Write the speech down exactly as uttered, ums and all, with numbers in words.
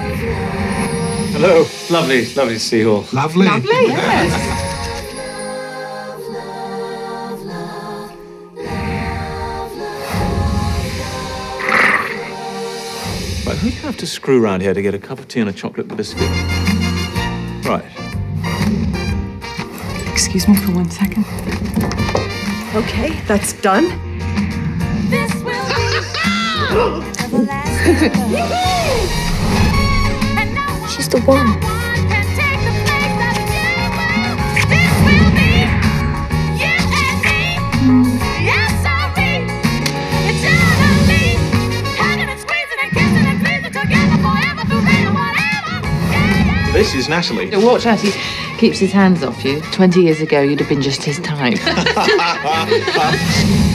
Hello. Lovely, lovely to see you all. Lovely. Lovely, yes. Right, who do you have to screw around here to get a cup of tea and a chocolate biscuit? Right. Excuse me for one second. Okay, that's done. This will be everlasting love. And no one, She's the one. no one can take the place of you. This will be you and me. Yes, sorry. Eternally. Hugging and squeezing and kissing and squeezing together forever through rain or whatever. Yeah, yeah. This is Natalie. Watch out, he keeps his hands off you. Twenty years ago, you'd have been just his type.